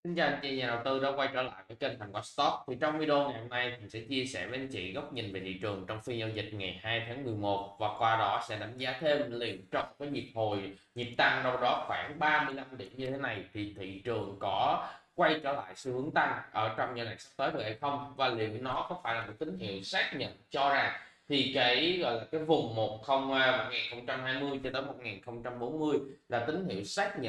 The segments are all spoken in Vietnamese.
Xin chào anh chị nhà đầu tư đã quay trở lại với kênh Thành Quả Stock. Thì trong video ngày hôm nay mình sẽ chia sẻ với anh chị góc nhìn về thị trường trong phiên giao dịch ngày 2 tháng 11 và qua đó sẽ đánh giá thêm liệu trong cái nhịp tăng đâu đó khoảng 35 điểm như thế này thì thị trường có quay trở lại xu hướng tăng ở trong giai đoạn sắp tới được hay không, và liệu nó có phải là một tín hiệu xác nhận cho rằng thì cái gọi là cái vùng 1020 cho tới 1040 là tín hiệu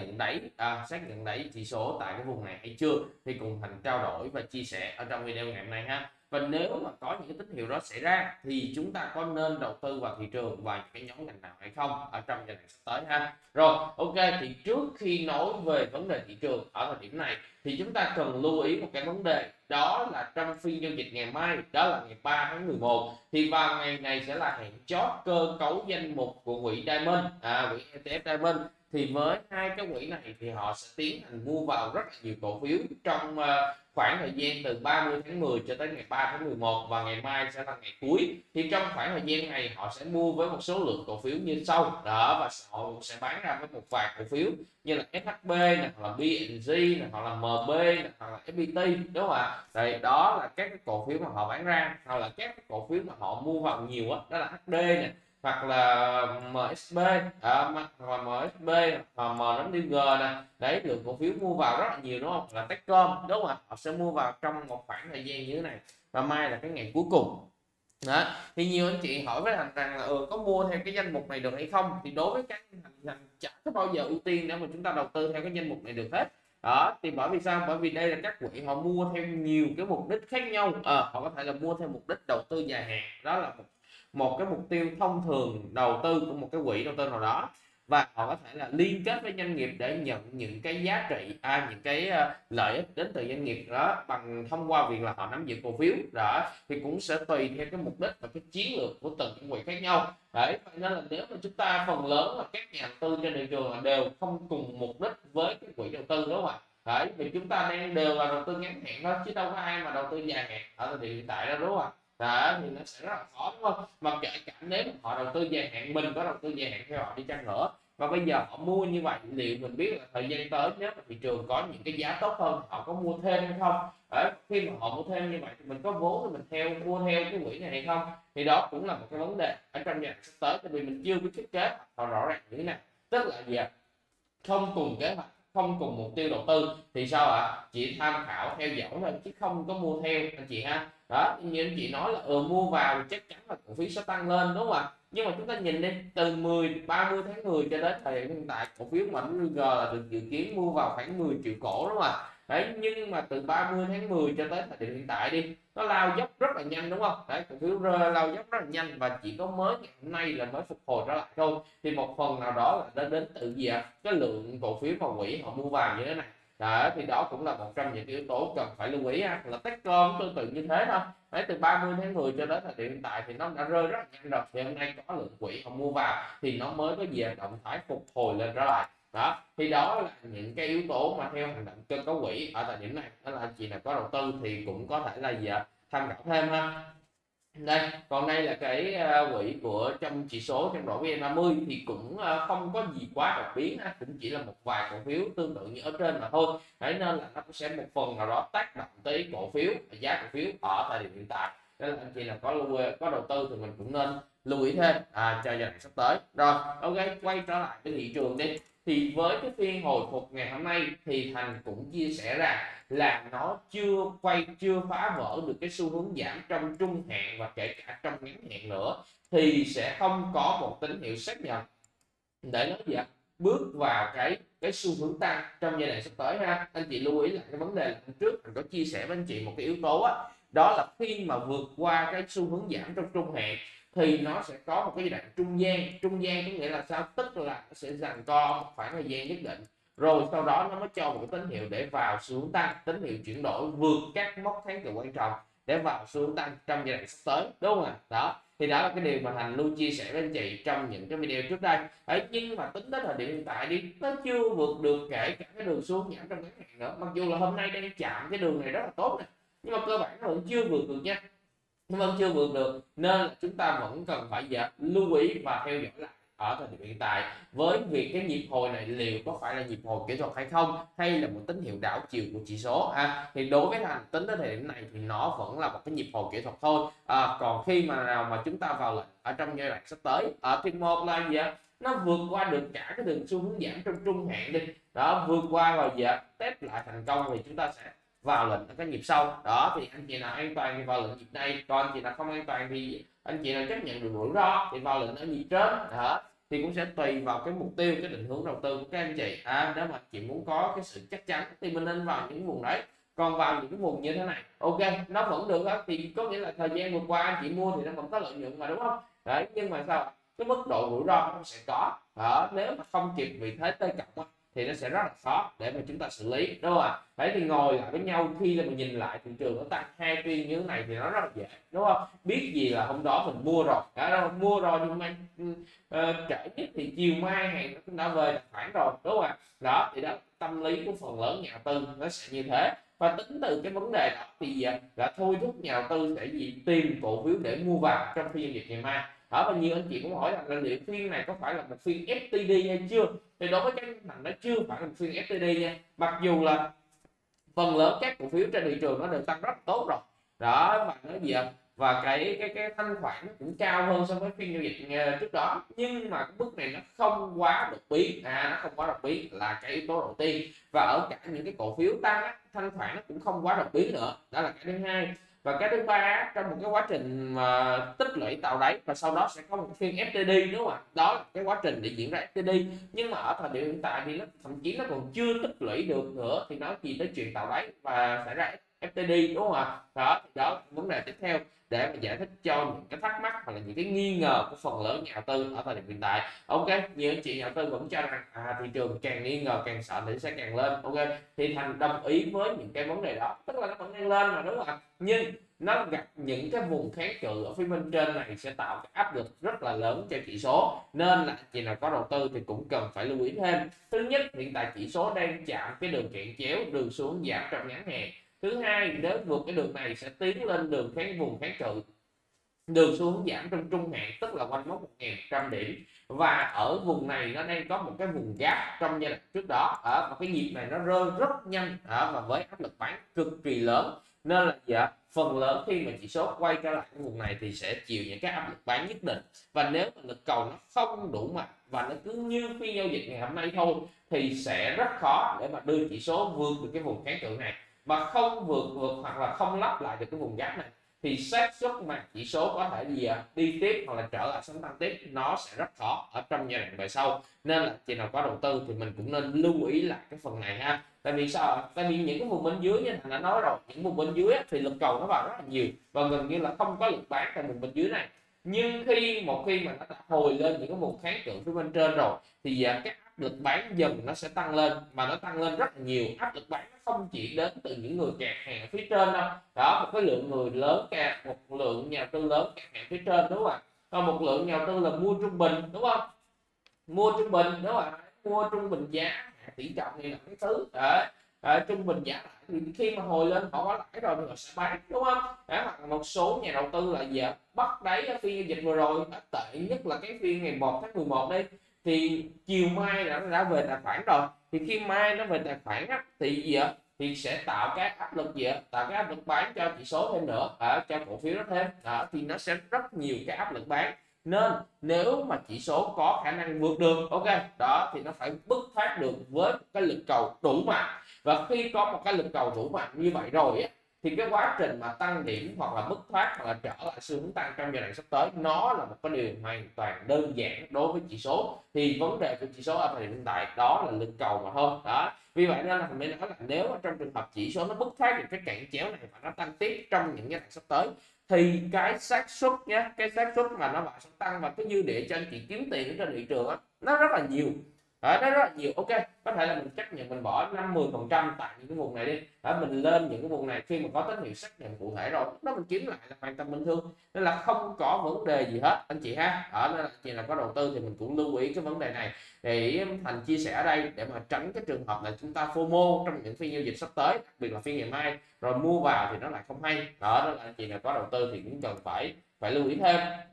xác nhận đáy chỉ số tại cái vùng này hay chưa, thì cùng Thành trao đổi và chia sẻ ở trong video ngày hôm nay ha. Và nếu mà có những cái tín hiệu đó xảy ra thì chúng ta có nên đầu tư vào thị trường và những cái nhóm ngành nào hay không ở trong giai đoạn sắp tới ha. Rồi, ok, thì trước khi nói về vấn đề thị trường ở thời điểm này thì chúng ta cần lưu ý một cái vấn đề, đó là trong phiên giao dịch ngày mai, đó là ngày 3 tháng 11, thì vào ngày này sẽ là hẹn chót cơ cấu danh mục của quỹ Diamond, quỹ ETF Diamond. Thì với hai cái quỹ này thì họ sẽ tiến hành mua vào rất là nhiều cổ phiếu trong khoảng thời gian từ 30 tháng 10 cho tới ngày 3 tháng 11, và ngày mai sẽ là ngày cuối. Thì trong khoảng thời gian này họ sẽ mua với một số lượng cổ phiếu như sau đó, và họ sẽ bán ra với một vài cổ phiếu như là SHB này, hoặc là BNG này, hoặc là MB này, hoặc là FPT, đúng không ạ? Đây, đó là các cái cổ phiếu mà họ bán ra, hoặc là các cái cổ phiếu mà họ mua vào nhiều đó là HD này, hoặc là MSB, hoặc là MSB hoặc MWG nè. Đấy, lượng cổ phiếu mua vào rất là nhiều, đúng không? Là Techcom, đúng không ạ? Họ sẽ mua vào trong một khoảng thời gian như thế này, và mai là cái ngày cuối cùng đó. Thì nhiều anh chị hỏi với Thành rằng là có mua theo cái danh mục này được hay không, thì đối với các Thành chẳng có bao giờ ưu tiên để mà chúng ta đầu tư theo cái danh mục này được hết đó. Thì bởi vì sao? Bởi vì đây là các quỹ họ mua theo nhiều cái mục đích khác nhau. Họ có thể là mua theo mục đích đầu tư dài hạn, đó là một cái mục tiêu thông thường đầu tư của một cái quỹ đầu tư nào đó, và họ có thể là liên kết với doanh nghiệp để nhận những cái giá trị, những cái lợi ích đến từ doanh nghiệp đó bằng thông qua việc là họ nắm giữ cổ phiếu đó. Thì cũng sẽ tùy theo cái mục đích và cái chiến lược của từng cái quỹ khác nhau đấy. Vậy nên là nếu mà chúng ta phần lớn là các nhà đầu tư trên thị trường là đều không cùng mục đích với cái quỹ đầu tư, đúng không ạ? Đấy, vì chúng ta đang đều là đầu tư ngắn hạn thôi, chứ đâu có ai mà đầu tư dài hạn ở thời điểm hiện tại đó, đúng không ạ? Đó, thì nó sẽ rất là khó, đúng không? Mà kể cả nếu họ đầu tư dài hạn, mình có đầu tư dài hạn theo họ đi chăng nữa, và bây giờ họ mua như vậy, liệu mình biết là thời gian tới nếu mà thị trường có những cái giá tốt hơn họ có mua thêm hay không? Đấy, khi mà họ mua thêm như vậy thì mình có vốn thì mình mua theo cái quỹ này hay không? Thì đó cũng là một cái vấn đề ở trong giai đoạn sắp tới, tại vì mình chưa biết thiết kế họ rõ ràng như thế nào. Tức là gì ạ? Không cùng kế hoạch, không cùng mục tiêu đầu tư thì sao ạ? Chỉ tham khảo theo dõi thôi chứ không có mua theo anh chị ha. Đó, như anh chị nói là mua vào thì chắc chắn là cổ phiếu sẽ tăng lên, đúng không ạ? Nhưng mà chúng ta nhìn đi, từ 30 tháng 10 cho đến thời điểm hiện tại, cổ phiếu MNG là được dự kiến mua vào khoảng 10 triệu cổ, đúng không ạ? Đấy, nhưng mà từ 30 tháng 10 cho tới thời điểm hiện tại đi, nó lao dốc rất là nhanh, đúng không? Đấy, cổ phiếu lao dốc rất là nhanh, và chỉ có mới ngày hôm nay là mới phục hồi trở lại thôi. Thì một phần nào đó là đến từ gì ạ? Cái lượng cổ phiếu mà quỹ họ mua vào như thế này đó, thì đó cũng là một trong những yếu tố cần phải lưu ý là Techcom tương tự như thế thôi. Đấy, từ 30 tháng 10 cho đến thời điểm hiện tại thì nó đã rơi rất là nhanh rồi, thì hôm nay có lượng quỹ họ mua vào thì nó mới có gì động thái phục hồi lên trở lại đó. Thì đó là những cái yếu tố mà theo hành động cơ cấu quỹ ở thời điểm này, đó là anh chị nào có đầu tư thì cũng có thể là gì ạ, tham khảo thêm ha. Đây, còn đây là cái quỹ của trong chỉ số trong rổ VN30 thì cũng không có gì quá đột biến, cũng chỉ là một vài cổ phiếu tương tự như ở trên mà thôi. Đấy, nên là nó cũng sẽ một phần nào đó tác động tới cổ phiếu, giá cổ phiếu ở thời điểm hiện tại. Nên là anh chị nào có đầu tư thì mình cũng nên lưu ý thêm cho giai đoạn sắp tới. Rồi, ok, quay trở lại cái thị trường đi. Thì với cái phiên hồi phục ngày hôm nay thì Thành cũng chia sẻ rằng là nó chưa phá vỡ được cái xu hướng giảm trong trung hạn và kể cả trong ngắn hạn nữa, thì sẽ không có một tín hiệu xác nhận để nó gì ạ, bước vào cái xu hướng tăng trong giai đoạn sắp tới ha. Anh chị lưu ý là cái vấn đề là trước mình có chia sẻ với anh chị một cái yếu tố đó là khi mà vượt qua cái xu hướng giảm trong trung hạn thì nó sẽ có một cái giai đoạn trung gian có nghĩa là sao? Tức là nó sẽ dành co một khoảng thời gian nhất định, rồi sau đó nó mới cho một cái tín hiệu để vào xu hướng tăng, tín hiệu chuyển đổi vượt các mốc tháng cực quan trọng để vào xu hướng tăng trong giai đoạn sắp tới, đúng không ạ? Đó, thì đó là cái điều mà Thành luôn chia sẻ với anh chị trong những cái video trước đây. Đấy, nhưng mà tính đến thời điểm hiện tại đi, nó chưa vượt được kể cả cái đường xuống giảm trong ngắn hạn nữa, mặc dù là hôm nay đang chạm cái đường này rất là tốt này, nhưng mà cơ bản nó vẫn chưa vượt được nha, nó vẫn chưa vượt được, nên là chúng ta vẫn cần phải lưu ý và theo dõi lại ở thời điểm hiện tại, với việc cái nhịp hồi này liệu có phải là nhịp hồi kỹ thuật hay không, hay là một tín hiệu đảo chiều của chỉ số thì đối với Thành tính tới thời điểm này thì nó vẫn là một cái nhịp hồi kỹ thuật thôi. Còn khi mà nào mà chúng ta vào lệnh ở trong giai đoạn sắp tới ở thì một là gì ạ, nó vượt qua được cả cái đường xu hướng giảm trong trung hạn đi đó, vượt qua rồi gì ạ, test lại thành công thì chúng ta sẽ vào lệnh ở cái nhịp sau đó. Thì anh chị nào an toàn thì vào lệnh nhịp này, còn anh chị nào không an toàn thì anh chị nào chấp nhận được rủi ro thì vào lệnh ở nhịp trên đó. Thì cũng sẽ tùy vào cái mục tiêu, cái định hướng đầu tư của các anh chị. Nếu mà anh chị muốn có cái sự chắc chắn thì mình nên vào những vùng đấy, còn vào những cái vùng như thế này ok nó vẫn được đó, thì có nghĩa là thời gian vừa qua anh chị mua thì nó vẫn có lợi nhuận mà, đúng không đấy. Nhưng mà sao, cái mức độ rủi ro nó sẽ có đó, nếu mà không kịp vị thế T cộng thì nó sẽ rất là khó để mà chúng ta xử lý, đúng không ạ? Đấy, thì ngồi lại với nhau khi là mình nhìn lại thị trường nó tăng 2 phiên như thế này thì nó rất là dễ, đúng không? Biết gì là hôm đó mình mua rồi đã, mua rồi nhưng mà trễ nhất thì chiều mai hàng nó cũng đã về tài khoản rồi, đúng không ạ? Đó thì đó, tâm lý của phần lớn nhà đầu tư nó sẽ như thế. Và tính từ cái vấn đề đó thì là thôi thúc nhà đầu tư sẽ tìm cổ phiếu để mua vào trong phiên giao dịch ngày mai. Và nhiều anh chị cũng hỏi là liệu phiên này có phải là một phiên FTD hay chưa, thì đối với cái thằng nó chưa phải là một phiên FTD nha, mặc dù là phần lớn các cổ phiếu trên thị trường nó đều tăng rất tốt rồi đó, và nó gì và cái thanh khoản nó cũng cao hơn so với phiên giao dịch trước đó, nhưng mà cái mức này nó không quá đột biến, nó không quá đột biến là cái yếu tố đầu tiên. Và ở cả những cái cổ phiếu tăng thanh khoản nó cũng không quá đột biến nữa, đó là cái thứ hai. Và cái thứ ba, trong một cái quá trình mà tích lũy tạo đáy và sau đó sẽ có một phiên FTD, đúng không ạ? Đó là cái quá trình để diễn ra FTD, nhưng mà ở thời điểm hiện tại thì nó thậm chí nó còn chưa tích lũy được nữa, thì nó chỉ tới chuyện tạo đáy và xảy ra FTD, đúng không ạ? Đó thì đó là vấn đề tiếp theo để mà giải thích cho những cái thắc mắc hoặc là những cái nghi ngờ của phần lớn nhà đầu tư ở thời điểm hiện tại. Ok, nhiều anh chị nhà đầu tư vẫn cho rằng thị trường càng nghi ngờ càng sợ thì sẽ càng lên. Ok, thì Thành đồng ý với những cái vấn đề đó, tức là nó vẫn đang lên mà, đúng không ạ? Nhưng nó gặp những cái vùng kháng cự ở phía bên trên này sẽ tạo cái áp lực rất là lớn cho chỉ số, nên là chị nào có đầu tư thì cũng cần phải lưu ý thêm. Thứ nhất, hiện tại chỉ số đang chạm cái đường kẹt chéo, đường xuống giảm trong ngắn hạn. Thứ hai, nếu vượt cái đường này sẽ tiến lên vùng kháng cự, đường xuống giảm trong trung hạn, tức là quanh mốc 1.100 điểm. Và ở vùng này nó đang có một cái vùng gap trong giai đoạn trước đó, và cái nhịp này nó rơi rất nhanh và với áp lực bán cực kỳ lớn, nên là phần lớn khi mà chỉ số quay trở lại cái vùng này thì sẽ chịu những cái áp lực bán nhất định. Và nếu mà lực cầu nó không đủ mạnh và nó cứ như phiên giao dịch ngày hôm nay thôi thì sẽ rất khó để mà đưa chỉ số vượt được cái vùng kháng cự này, mà không vượt hoặc là không lắp lại được cái vùng gap này thì xác suất mà chỉ số có thể đi tiếp hoặc là trở lại sóng tăng tiếp nó sẽ rất khó ở trong giai đoạn về sau. Nên là chị nào có đầu tư thì mình cũng nên lưu ý lại cái phần này ha. Tại vì sao? Tại vì những cái vùng bên dưới như Thành đã nói rồi, những vùng bên dưới thì lực cầu nó vào rất là nhiều và gần như là không có lực bán tại vùng bên dưới này. Nhưng một khi mà nó đã hồi lên những cái vùng kháng cự phía bên trên rồi thì cái áp lực bán dần nó sẽ tăng lên, mà nó tăng lên rất là nhiều. Áp lực bán nó không chỉ đến từ những người kẹt hàng ở phía trên đâu đó, một cái lượng người lớn kẹt, một lượng nhà tư lớn kẹt hàng phía trên, đúng không ạ? Còn một lượng nhà tư là mua trung bình, đúng không? Mua trung bình, đúng không ạ? Mua trung bình giá tỷ trọng này là cái thứ trung bình giá lại thì khi mà hồi lên họ có lãi rồi thì họ sẽ bán, đúng không? Hoặc là một số nhà đầu tư là bắt đáy ở phiên giao dịch vừa rồi, tệ nhất là cái phiên ngày 1 tháng 11 đây, thì chiều mai đã về tài khoản rồi, thì khi mai nó về tài khoản thì sẽ tạo cái áp lực tạo cái áp lực bán cho chỉ số thêm nữa, cho cổ phiếu nó thêm thì nó sẽ rất nhiều cái áp lực bán. Nên nếu mà chỉ số có khả năng vượt được ok đó thì nó phải bứt thoát được với cái lực cầu đủ mạnh. Và khi có một cái lực cầu đủ mạnh như vậy rồi thì cái quá trình mà tăng điểm hoặc là bứt thoát hoặc là trở lại xu hướng tăng trong giai đoạn sắp tới nó là một cái điều hoàn toàn đơn giản đối với chỉ số. Thì vấn đề của chỉ số ở thời điểm hiện tại đó là lực cầu mà thôi đó. Vì vậy nên là mình nói là nếu trong trường hợp chỉ số nó bứt thoát được cái cản chéo này và nó tăng tiếp trong những giai đoạn sắp tới thì cái xác suất cái xác suất mà nó vào tăng và cái dư địa cho anh chị kiếm tiền trên thị trường nó rất là nhiều. Nó rất là nhiều. Ok, có thể là mình chấp nhận mình bỏ 50% tại những cái vùng này đi, mình lên những cái vùng này khi mà có tín hiệu xác nhận cụ thể rồi đó mình kiếm lại là hoàn toàn bình thường, nên là không có vấn đề gì hết anh chị ha. Nên là chị nào có đầu tư thì mình cũng lưu ý cái vấn đề này để Thành chia sẻ ở đây để mà tránh cái trường hợp là chúng ta FOMO trong những phiên giao dịch sắp tới, đặc biệt là phiên ngày mai rồi mua vào thì nó lại không hay đó. Nên là chị nào có đầu tư thì cũng cần phải lưu ý thêm.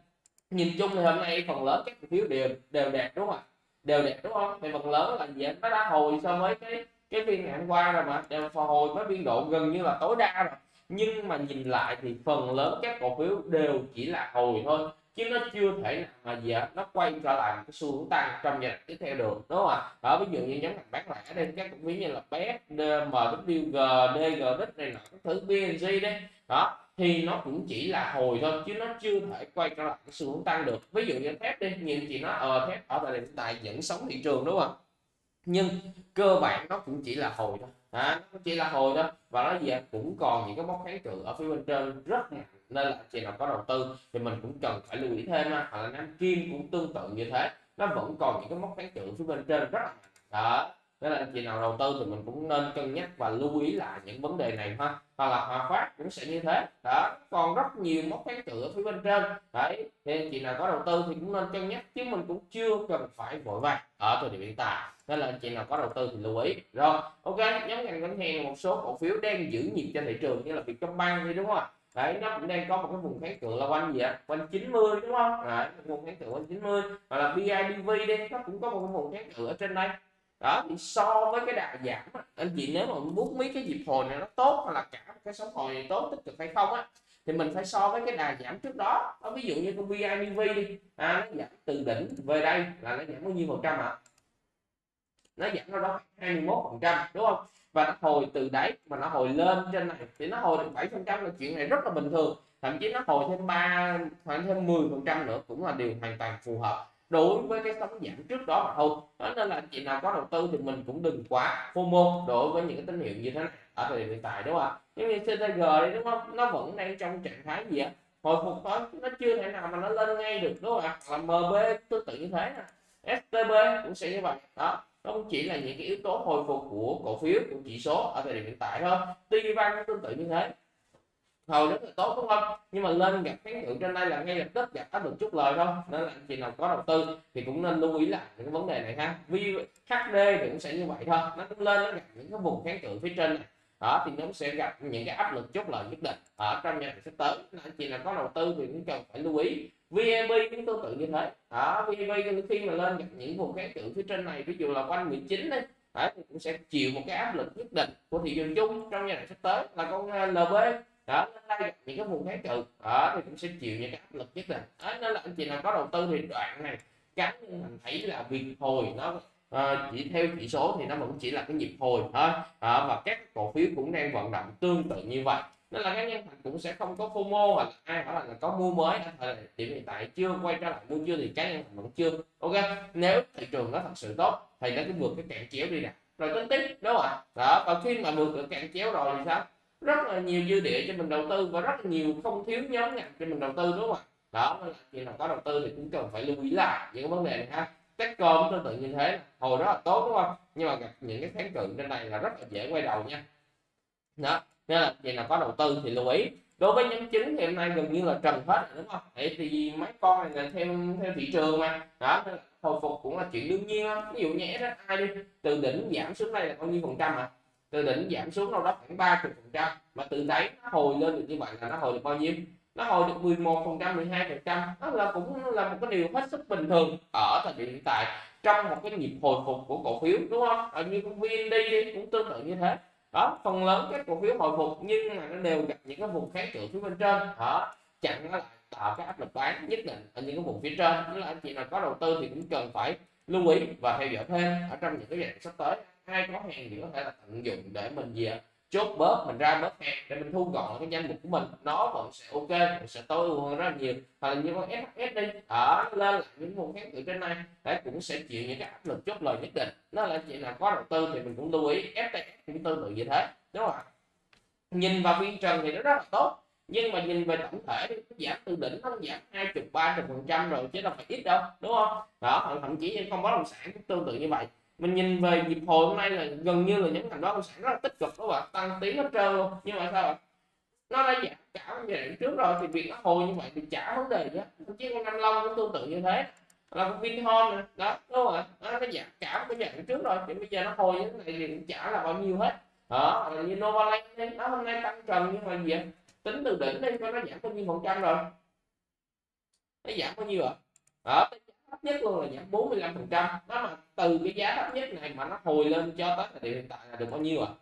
Nhìn chung thì hôm nay phần lớn các cổ phiếu đều đều đẹp đúng không ạ, đều đẹp đúng không, thì phần lớn là gì, nó đã hồi so với cái phiên ngày hôm qua rồi, mà đều phản hồi với biên độ gần như là tối đa rồi. Nhưng mà nhìn lại thì phần lớn các cổ phiếu đều chỉ là hồi thôi, chứ nó chưa thể nào mà gì ạ, nó quay trở lại một cái xu hướng tăng trong giai đoạn tiếp theo được, đúng không ạ. Đó, ví dụ như nhóm ngành bán lẻ đây, các cổ phiếu như là BET, MWG, DGX này nọ, các thứ BNG đây, đó thì nó cũng chỉ là hồi thôi, chứ nó chưa thể quay trở lại cái xu hướng tăng được. Ví dụ như thép đi, nhiều chị nói thép ở thời điểm hiện tại vẫn sống thị trường đúng không, nhưng cơ bản nó cũng chỉ là hồi thôi, nó chỉ là hồi thôi, và nó gì cũng còn những cái mốc kháng cự ở phía bên trên rất mạnh, nên là chị nào có đầu tư thì mình cũng cần phải lưu ý thêm. Hoặc là Nam Kim cũng tương tự như thế, nó vẫn còn những cái mốc kháng cự phía bên trên rất là mạnh đó, nên là anh chị nào đầu tư thì mình cũng nên cân nhắc và lưu ý lại những vấn đề này ha. Hoặc là Hòa Phát cũng sẽ như thế đó, còn rất nhiều mốc kháng cự ở phía bên trên đấy, thì anh chị nào có đầu tư thì cũng nên cân nhắc, chứ mình cũng chưa cần phải vội vàng ở thời điểm hiện tại, nên là anh chị nào có đầu tư thì lưu ý. Rồi ok, nhóm ngành ngân hàng một số cổ phiếu đang giữ nhịp trên thị trường như là Vietcombank đi đúng không ạ, đấy nó cũng đang có một cái vùng kháng cự là quanh gì ạ, quanh 90 đúng không, đấy vùng kháng cự quanh 90. Hoặc là BIDV đi, nó cũng có một cái vùng kháng cự ở trên đây đó. Thì so với cái đà giảm anh chị, nếu mà muốn biết cái nhịp hồi này nó tốt hay là cả cái sóng hồi này tốt tích cực hay không á, thì mình phải so với cái đà giảm trước đó. Ví dụ như con BIDV đi, nó giảm từ đỉnh về đây là nó giảm bao nhiêu phần trăm ạ, nó giảm đâu đó 21% đúng không, và nó hồi từ đáy mà nó hồi lên trên này thì nó hồi được 7% là chuyện này rất là bình thường, thậm chí nó hồi thêm 3 khoảng thêm 10% nữa cũng là điều hoàn toàn phù hợp đối với cái sóng giảm trước đó mà thôi. Đó, nên là anh chị nào có đầu tư thì mình cũng đừng quá FOMO đối với những cái tín hiệu như thế này ở thời điểm hiện tại, đúng không ạ. Giống như CTG đi đúng không, nó vẫn đang trong trạng thái gì á, hồi phục thôi, nó chưa thể nào mà nó lên ngay được đúng không ạ. Hoặc là MB tương tự như thế nè, STB cũng sẽ như vậy đó, nó cũng chỉ là những cái yếu tố hồi phục của cổ phiếu, của chỉ số ở thời điểm hiện tại thôi. TVBank cũng tương tự như thế, hồi rất là tốt đúng không, nhưng mà lên gặp kháng cự trên đây là ngay lập tức gặp áp lực chốt lời thôi, nên là anh chị nào có đầu tư thì cũng nên lưu ý lại những cái vấn đề này ha. HD thì cũng sẽ như vậy thôi, nó cũng lên nó gặp những cái vùng kháng cự phía trên này đó, thì nó sẽ gặp những cái áp lực chốt lời nhất định ở trong giai đoạn sắp tới, nên anh chị nào có đầu tư thì cũng cần phải lưu ý. VNB cũng tương tự như thế đó, VNB khi mà lên gặp những vùng kháng cự phía trên này, ví dụ là quanh 19 đấy, đấy thì cũng sẽ chịu một cái áp lực nhất định của thị trường chung trong giai đoạn sắp tới, là con LB đó, đây những cái vùng kháng cự đó thì cũng sẽ chịu những cái áp lực nhất định đó. Nên là anh chị nào có đầu tư thì đoạn này cá nhân mình thấy là việc hồi nó chỉ theo chỉ số thì nó vẫn chỉ là cái nhịp hồi thôi và các cổ phiếu cũng đang vận động tương tự như vậy, nên là cá nhân mình cũng sẽ không có FOMO hoặc là ai hỏi là có mua mới ở thời điểm hiện tại chưa quay trở lại mua chưa, thì cá nhân mình vẫn chưa. Ok, nếu thị trường nó thật sự tốt thì nó cứ vượt cái cạn chéo đi nè rồi tính tiếp đúng không ạ. Đó, và khi mà vượt được cạn chéo rồi thì sao, rất là nhiều dư địa cho mình đầu tư, và rất là nhiều không thiếu nhóm ngành cho mình đầu tư đúng không ạ. Đó, nên là chị nào có đầu tư thì cũng cần phải lưu ý lại những vấn đề này ha. Techcom cũng tương tự như thế, hồi rất là tốt đúng không, nhưng mà gặp những cái kháng cự trên này là rất là dễ quay đầu nha. Đó, nên là chị nào có đầu tư thì lưu ý. Đối với nhóm chính thì hôm nay gần như là trần hết đúng không, tại vì mấy con này là theo theo thị trường mà đó, nên là hồi phục cũng là chuyện đương nhiên. Ví dụ như SSI đi, từ đỉnh giảm xuống đây là bao nhiêu phần trăm ạ, từ đỉnh giảm xuống đâu đó khoảng 30%, mà từ đấy nó hồi lên được như vậy là nó hồi được bao nhiêu, nó hồi được 11%, 12%, đó là cũng là một cái điều hết sức bình thường ở thời điểm hiện tại trong một cái nhịp hồi phục của cổ phiếu đúng không. Như con VND đi cũng tương tự như thế đó, phần lớn các cổ phiếu hồi phục nhưng mà nó đều gặp những cái vùng kháng cự phía bên trên đó, chặn nó lại tạo cái áp lực bán nhất định ở những cái vùng phía trên. Nên là anh chị nào có đầu tư thì cũng cần phải lưu ý và theo dõi thêm ở trong những cái giai đoạn sắp tới. Ai có hàng thì có thể là tận dụng để mình gì chốt bớt, mình ra bớt hàng để mình thu gọn cái danh mục của mình, nó vẫn sẽ ok, mình sẽ tối ưu hơn rất là nhiều. Hoặc là như con SHS đi ở lên lại những vùng kháng cự trên này đấy, cũng sẽ chịu những cái áp lực chốt lời nhất định. Nó là chị nào có đầu tư thì mình cũng lưu ý. FTS cũng tương tự như thế đúng không ạ. Nhìn vào phiên trần thì nó rất là tốt, nhưng mà nhìn về tổng thể thì nó giảm từ đỉnh, nó giảm 20-30% rồi chứ đâu phải ít đâu đúng không. Đó, thậm chí không bất động sản cũng tương tự như vậy. Mình nhìn về nhịp hồi hôm nay là gần như là những ngành bất động sản rất là tích cực đó bạn, tăng tiến hết trơn luôn. Nhưng mà sao nó đã giảm cả giai đoạn trước rồi thì việc nó hồi như vậy thì chả vấn đề gì hết. Thậm chí con Nam Long cũng tương tự như thế, là con Vinhome này. Đó đúng không ạ, nó giảm cả cái giai đoạn trước rồi thì bây giờ nó hồi như thế này thì chả là bao nhiêu hết. Đó, như Novaland nó hôm nay tăng trần nhưng mà gì tính từ đỉnh đi nó giảm bao nhiêu phần trăm rồi. nó giảm bao nhiêu ạ? Ở cái giá thấp nhất luôn là giảm 45%. Nó mà từ cái giá thấp nhất này mà nó hồi lên cho tới thời điểm hiện tại là được bao nhiêu ạ?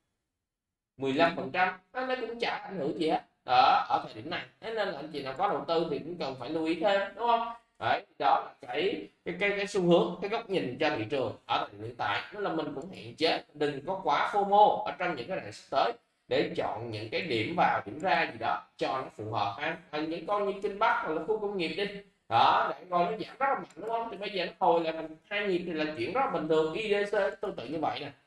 15%. Nó cũng chả ảnh hưởng gì hết đó ở thời điểm này. Thế nên là anh chị nào có đầu tư thì cũng cần phải lưu ý thêm, đúng không? Đấy, đó là cái xu hướng, cái góc nhìn cho thị trường ở thời điểm hiện tại. Nên là mình cũng hạn chế, đừng có quá FOMO ở trong những cái đoạn sắp tới, để chọn những cái điểm vào điểm ra gì đó cho nó phù hợp ha. Những con như Kinh Bắc hoặc là khu công nghiệp đi đó, để coi nó giảm rất là mạnh, đúng không? Thì bây giờ nó hồi là mình hai nhịp thì là chuyện rất là bình thường. IDC tương tự như vậy nè,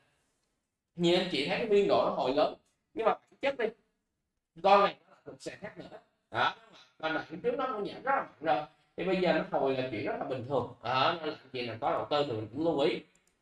như anh chị thấy cái biên độ nó hồi lớn, nhưng mà bản chất đi, coi này nó là một sàn khác nữa đó, mà nãy trước nó cũng giảm rất là mạnh rồi, thì bây giờ nó hồi là chuyện rất là bình thường đó. Nên là anh chị nào có đầu tư thì mình cũng lưu ý.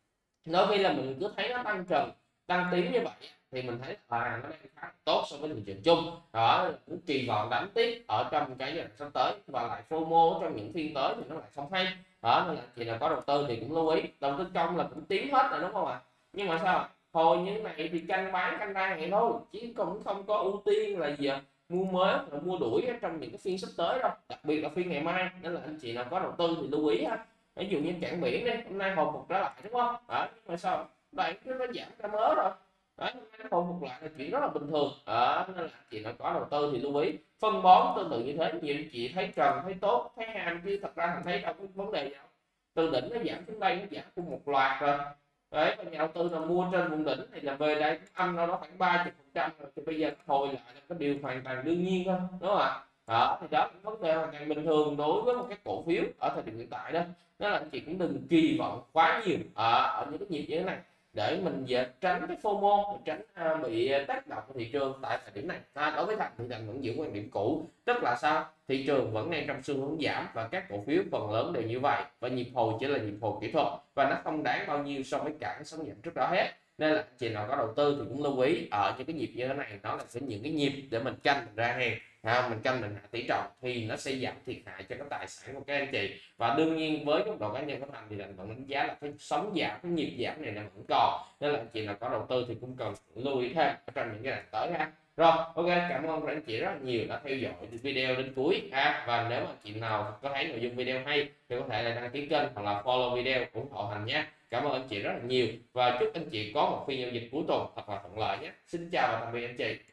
Đôi khi là mình cứ thấy nó tăng trần tăng tím như vậy thì mình thấy là nó đang khá tốt so với thị trường chung đó, cũng kỳ vọng đánh tiếp ở trong cái giai đoạn sắp tới, và lại FOMO trong những phiên tới thì nó lại không hay đó. Nên là chị nào có đầu tư thì cũng lưu ý. Đầu tư công là cũng tím hết rồi, đúng không ạ? Nhưng mà sao hồi như này thì canh bán canh ra vậy thôi, chứ cũng không có ưu tiên là gì mua mới và mua đuổi trong những cái phiên sắp tới đâu, đặc biệt là phiên ngày mai. Nên là anh chị nào có đầu tư thì lưu ý ha. Ví dụ như cảng biển đi, hôm nay hồi phục trở lại, đúng không? Đó, nhưng mà sao đây nó giảm ra mới rồi đó, hôm nay nó hồi phục lại là chuyện rất là bình thường đó. Nên là chị nào có đầu tư thì lưu ý. Phân bón tương tự như thế, nhiều chị thấy trần thấy tốt thấy ham, chứ thật ra mình thấy đâu có vấn đề gì đâu. Từ đỉnh nó giảm xuống đây, nó giảm cùng một loạt rồi đấy, và nhà đầu tư là mua trên vùng đỉnh thì là về đây ăn nó khoảng 30% rồi, thì bây giờ hồi lại là cái điều hoàn toàn đương nhiên thôi, đúng không ạ? Đó thì đó là vấn đề hoàn toàn bình thường đối với một cái cổ phiếu ở thời điểm hiện tại đó. Nên là anh chị cũng đừng kỳ vọng quá nhiều ở những cái nhịp như thế này, để mình tránh cái FOMO, tránh bị tác động của thị trường tại thời điểm này. Đối với Thành thì Thành vẫn giữ quan điểm cũ, tức là sao, thị trường vẫn đang trong xu hướng giảm và các cổ phiếu phần lớn đều như vậy, và nhịp hồi chỉ là nhịp hồi kỹ thuật và nó không đáng bao nhiêu so với cả cái sóng giảm trước đó hết. Nên là anh chị nào có đầu tư thì cũng lưu ý ở những cái nhịp như thế này, nó là những cái nhịp để mình canh mình ra hàng mình canh mình hạ tỷ trọng thì nó sẽ giảm thiệt hại cho cái tài sản của các anh chị. Và đương nhiên với góc độ cá nhân của Thành thì Thành vẫn đánh giá là cái sóng giảm, cái nhịp giảm này là vẫn còn, nên là anh chị nào có đầu tư thì cũng cần lưu ý thêm ở trong những cái đoạn tới ha. Rồi, ok, cảm ơn các anh chị rất là nhiều đã theo dõi video đến cuối ha. Và nếu mà chị nào có thấy nội dung video hay thì có thể là đăng ký kênh hoặc là follow video ủng hộ Thành nhé. Cảm ơn anh chị rất là nhiều và chúc anh chị có một phiên giao dịch cuối tuần thật là thuận lợi nhé. Xin chào và tạm biệt anh chị.